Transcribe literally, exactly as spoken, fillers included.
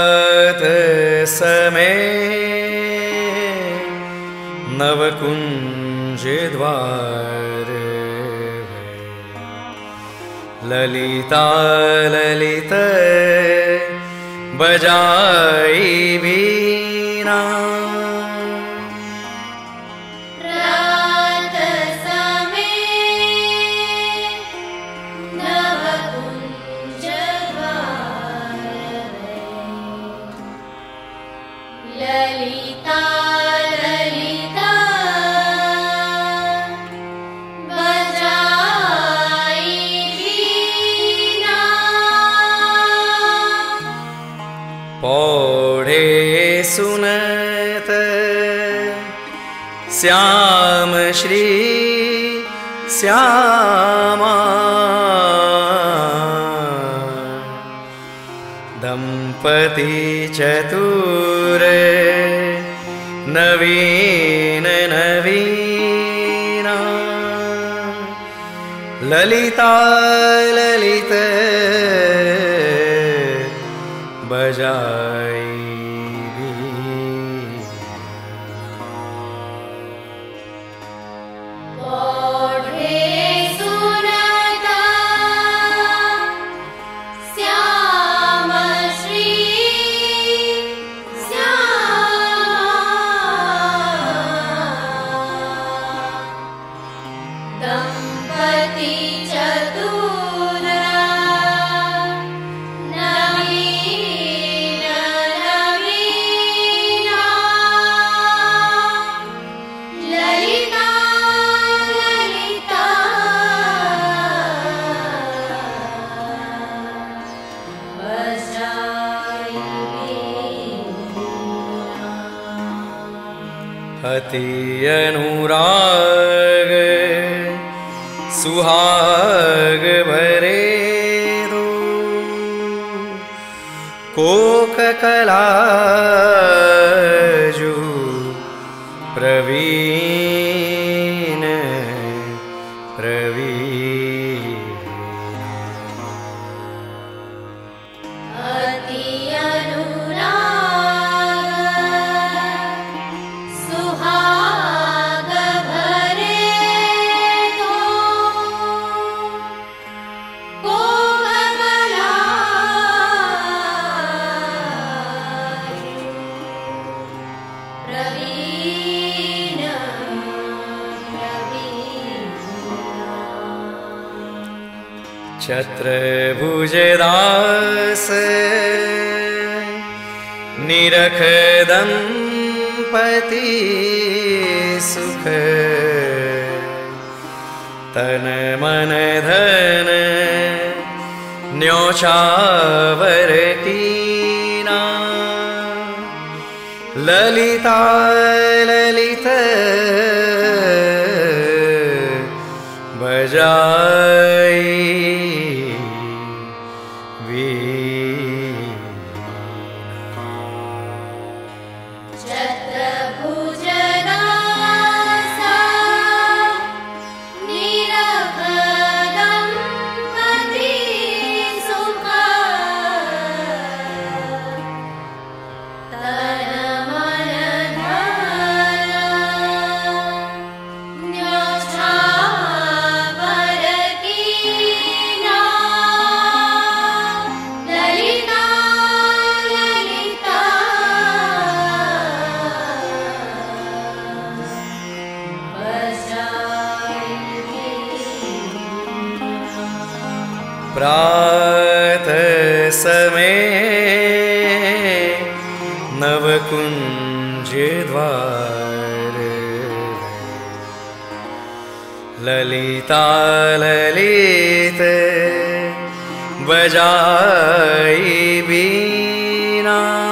प्रात समय नवकुंज द्वार ललिता ललित बजाई वीणा प्रात समय नवकुंज द्वार ललिता ललिता बजाई वीणा पौड़े सुनत श्याम श्री श्यामा दंपति चतुर नवीन नवीना ललिता ललित बजाई पौड़े सुनता श्याम श्री श्यामा दंपति चतुर नवीन नवीना ललिता ललिता बजाई वीणा अति अनुराग सुहाग भरे दो कोक कलाजु प्रवीण प्रवीण अति अनुराग सुहाग भरे दो कोक कलाजु प्रवीण प्रवीण छत्रभुजदास निरख दंपति सुख तन मन धन न्योछावर कीना ललिता ललित बजाई छत्रभुजदास निरख दंपति सुख तन मन धन न्योछावर कीना ललिता ललिता बजाई वीणा प्रात समय नवकुंज द्वार ललिता ललित बजाई बीना